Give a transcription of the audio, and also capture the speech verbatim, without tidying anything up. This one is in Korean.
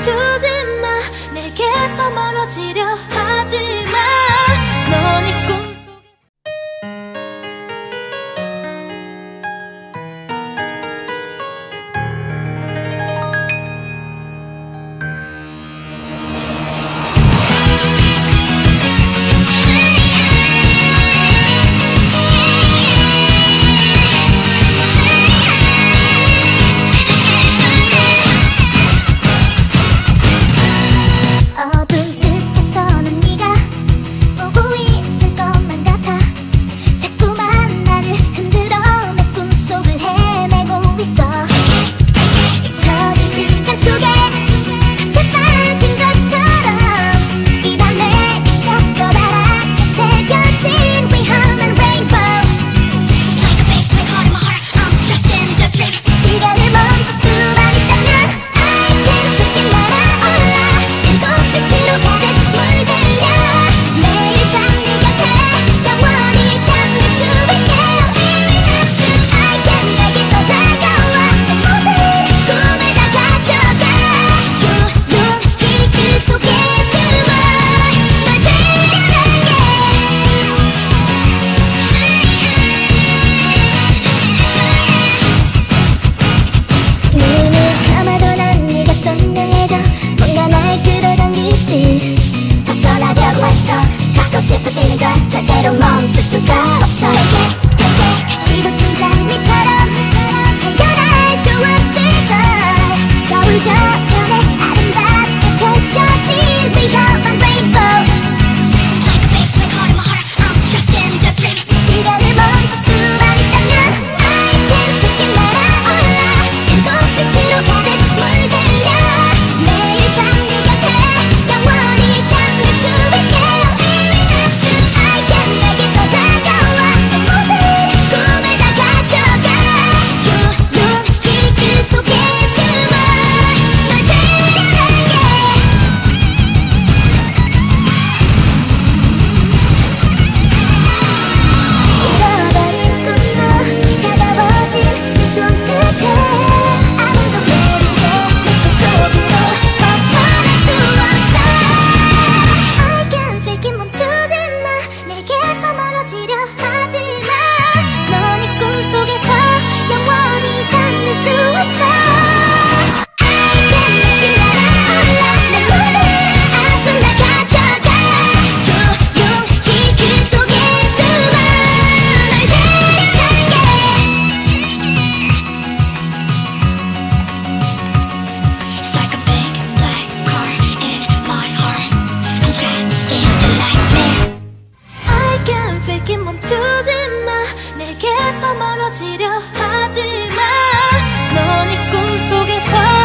멈추지 마. 내게서 멀어지려 하지 마. 넌 이 꿈 싶어지는 걸 절대로 멈출 수가 없어. 되게 되게 시도친 장미처럼 헤어날 수 없을 걸. 거울 저편에 아름답게 펼쳐진 위험한 레인보우. It's like a big black hole in my heart. I'm trapped in the dream. 시간을 멈출 수만 있다면 I can pick it 날아올라. 불꽃빛으로 가득 물들여 매일 밤 네 곁에 영원히 잠들 수 있게. 멈추지 마. 내게서 멀어지려 하지 마. 넌 이 꿈속에서